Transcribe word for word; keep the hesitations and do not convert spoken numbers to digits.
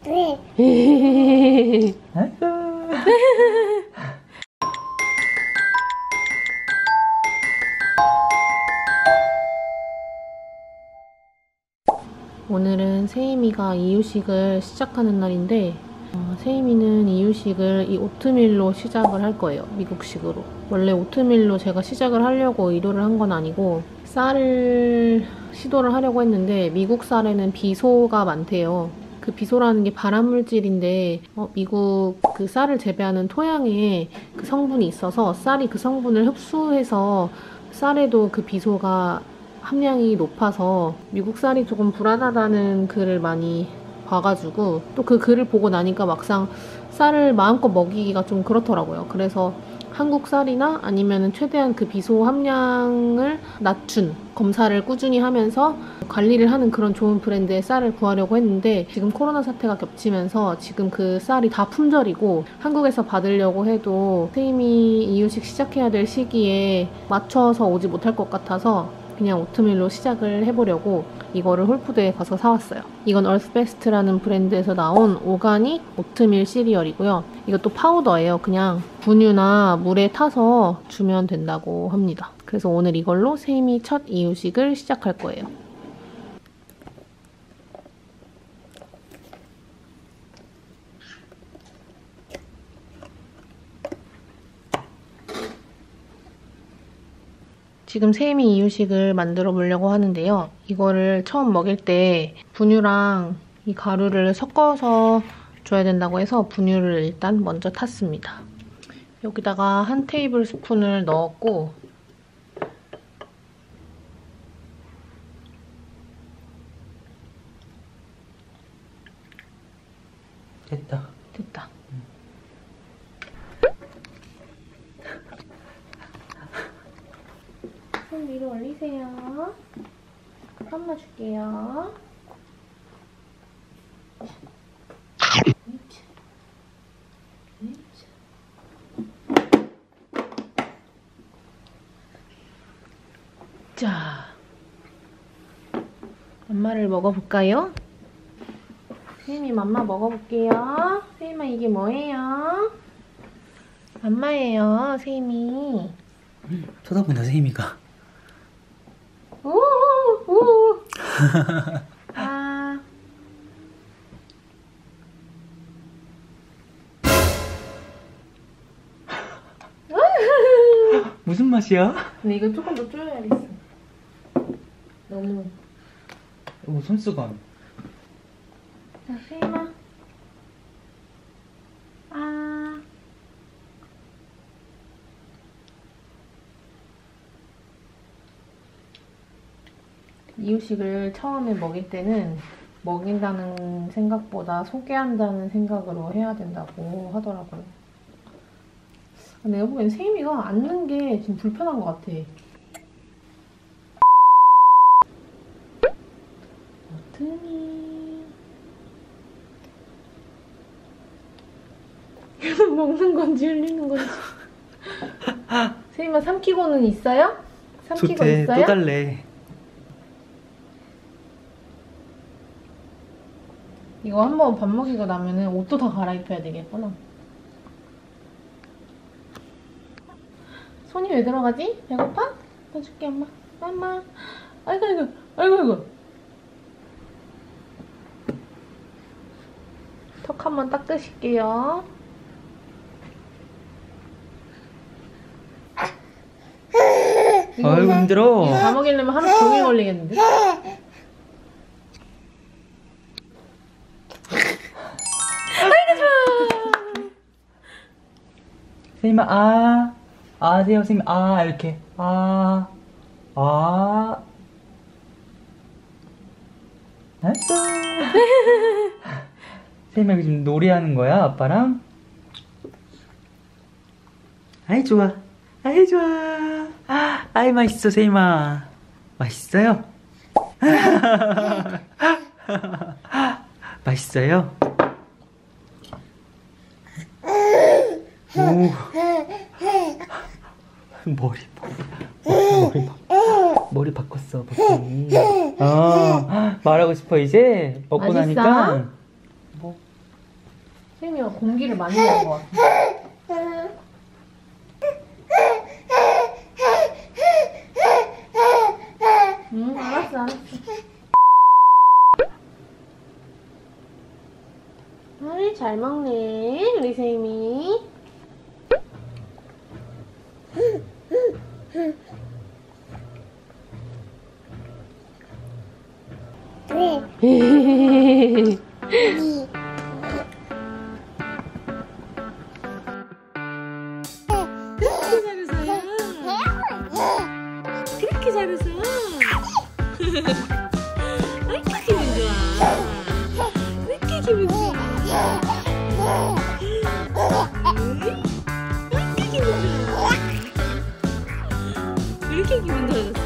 오늘은 세이미가 이유식을 시작하는 날인데 어, 세이미는 이유식을 이 오트밀로 시작을 할 거예요. 미국식으로. 원래 오트밀로 제가 시작을 하려고 의도를 한 건 아니고 쌀을 시도를 하려고 했는데 미국 쌀에는 비소가 많대요. 그 비소라는 게 발암물질인데 어, 미국 그 쌀을 재배하는 토양에 그 성분이 있어서 쌀이 그 성분을 흡수해서 쌀에도 그 비소가 함량이 높아서 미국 쌀이 조금 불안하다는 글을 많이 봐가지고 또 그 글을 보고 나니까 막상 쌀을 마음껏 먹이기가 좀 그렇더라고요. 그래서 한국 쌀이나 아니면 최대한 그 비소 함량을 낮춘 검사를 꾸준히 하면서 관리를 하는 그런 좋은 브랜드의 쌀을 구하려고 했는데 지금 코로나 사태가 겹치면서 지금 그 쌀이 다 품절이고 한국에서 받으려고 해도 세이미 이유식 시작해야 될 시기에 맞춰서 오지 못할 것 같아서 그냥 오트밀로 시작을 해보려고 이거를 홀푸드에 가서 사왔어요. 이건 얼스베스트라는 브랜드에서 나온 오가닉 오트밀 시리얼이고요. 이것도 파우더예요. 그냥 분유나 물에 타서 주면 된다고 합니다. 그래서 오늘 이걸로 세이미 첫 이유식을 시작할 거예요. 지금 세이미 이유식을 만들어 보려고 하는데요. 이거를 처음 먹일 때 분유랑 이 가루를 섞어서 줘야 된다고 해서 분유를 일단 먼저 탔습니다. 여기다가 한 테이블 스푼을 넣었고 됐다. 됐다. 손 위로 올리세요. 한번 줄게요. 자, 맘마를 먹어볼까요? 세이미 맘마 먹어볼게요. 세이마 이게 뭐예요? 맘마예요, 세이미. 음, 쳐다본다, 세이미가. 우우우. 아. 무슨 맛이야? 근데 이거 조금 더 줄여야겠어. 너무. 이거 손수건. 자, 세이마. 아. 이유식을 처음에 먹일 때는 먹인다는 생각보다 소개한다는 생각으로 해야 된다고 하더라고요. 내가 보기엔 세이미가 앉는 게 좀 불편한 것 같아. 버튼이 계속 먹는 건지 흘리는 건지. 세이마 삼키고는 있어요? 삼키고 좋대, 있어요? 또 달래. 이거 한번 밥 먹이고 나면은 옷도 다 갈아입혀야 되겠구나. 손이 왜 들어가지? 배고파? 해줄게 엄마. 엄마. 아이고 아이고 아이고 아이고. 턱 한번 닦으실게요. 아이고 힘들어. 이거 다 먹이려면 하루 종일 걸리겠는데? 세이마 아, 아 하세요. 세이마 아 이렇게 아, 아. 알았어. 세이마 여기 지금 놀이하는 거야 아빠랑? 아이 좋아, 아이 좋아. 아이 맛있어 세이마. 맛있어요? 맛있어요? 오. 머리, 머리, 머리, 머리 바꿨어, 버튼이. 아, 말하고 싶어, 이제? 먹고 맛있어? 나니까? 뭐, 세미가 공기를 많이 먹은 것 같아. 응, 알았어, 알았어. 아이, 잘 먹네, 우리 세미. 그렇게 잘해서 그렇게 기분 좋아. 그렇게 기분 좋아. 그렇게 기분 좋아. 그렇게 기분 좋아졌어.